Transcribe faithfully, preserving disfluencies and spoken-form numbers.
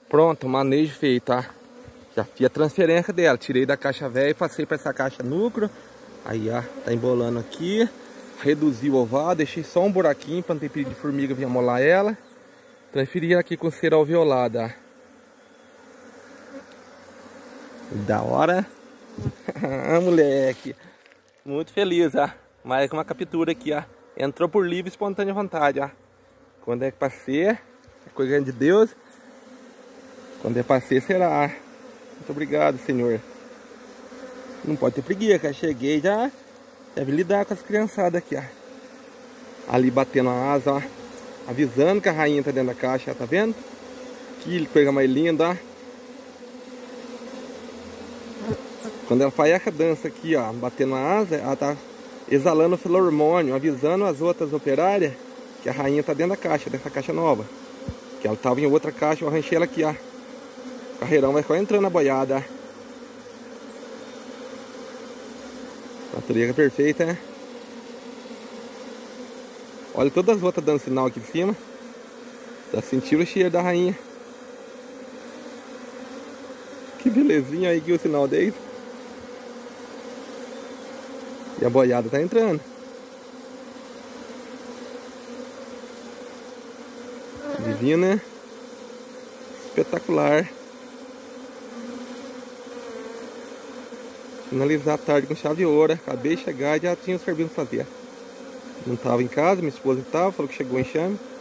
Pronto, manejo feito, tá? Já fiz a transferência dela. Tirei da caixa velha e passei para essa caixa núcleo. Aí, ó, tá embolando aqui. Reduzi o oval, deixei só um buraquinho para não ter perigo de formiga vir amolar ela. Transferi ela aqui com cera alveolada, ó. Da hora. Ah, moleque. Muito feliz, ó. Mais uma captura aqui, ó. Entrou por livre e espontânea vontade, ó. Quando é pra ser, é coisa de Deus. Quando é pra ser, será. Muito obrigado, Senhor. Não pode ter preguiça, cara. Cheguei já. Deve lidar com as criançadas aqui, ó. Ali batendo a asa, ó. Avisando que a rainha tá dentro da caixa, ó. Tá vendo? Que coisa mais linda, ó. Quando ela faz essa dança aqui, ó, batendo a asa, ela tá exalando o filormônio, avisando as outras operárias que a rainha tá dentro da caixa, dessa caixa nova. Que ela tava em outra caixa, eu arranchei ela aqui, ó. O carreirão vai ficar entrando na boiada, ó. Natureza perfeita, né? Olha todas as outras dando sinal aqui de cima. Já sentiram o cheiro da rainha. Que belezinha aí que o sinal deles. E a boiada tá entrando. Divino, né? Espetacular. Finalizar a tarde com chave de ouro. Acabei de chegar e já tinha o serviço pra fazer. Não tava em casa, minha esposa estava, falou que chegou o enxame.